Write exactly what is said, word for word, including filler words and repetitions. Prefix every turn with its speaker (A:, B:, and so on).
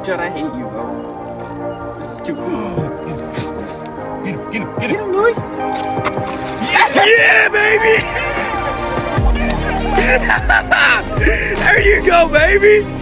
A: Judd, I hate you, bro. This is too cool.
B: Get him, get him, get
A: Get
B: him.
A: him, Louis.
B: Yeah, baby! There you go, baby!